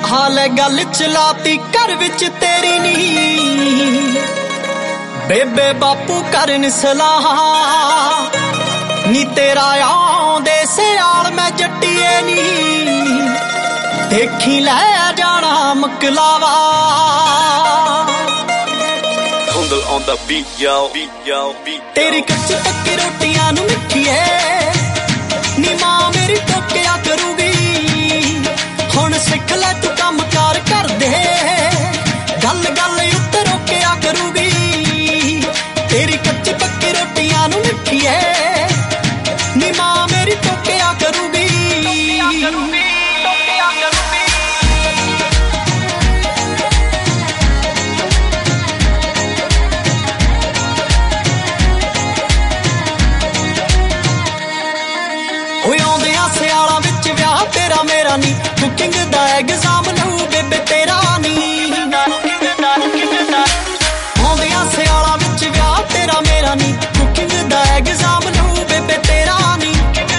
हाले गल चलाती घर विच तेरी नी बेबे बापू करन सलाह नी तेरा आंदे सियाल मैं जट्टिए नी देखी लै जाना मकलावा on the beat, yo, beat, yo, beat, yo. तेरी कच्ची पक्की रोटियां नू मिठिए नी मां मेरी टोकिया करूगी हुण सिख लै तू काम कार कर दे गल गल उत्ते रोकिया करूगी तेरी कच्ची पक्की रोटियां नू मिठिए नी मां मेरी टोकिया करूगी सियाला विच व्याह तेरा मेरा नी कुकिंग दा एग्जाम लू बेबे तेरा नी आउंदियां सियाला विच व्याह तेरा मेरा नी कुकिंग दा एग्जाम लू बेबे तेरा नी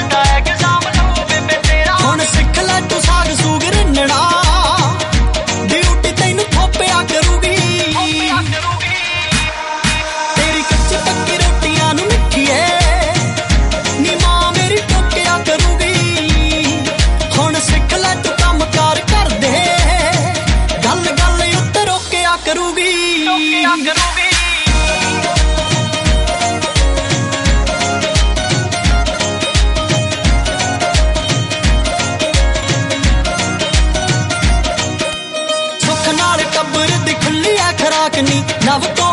हुण सिख लै तू साग सूग रन्नना ड्यूटी तैनू थोपिया करूगी तेरी कच्ची पक्की रोटियां नू मिठिए नी मां मेरी टोकिया करूगी सिख लै तू काम कार कर दे गल गल उत्ते रोकिया करूगी सुख नाल टब्बर दी खुली है खराक नी नव तो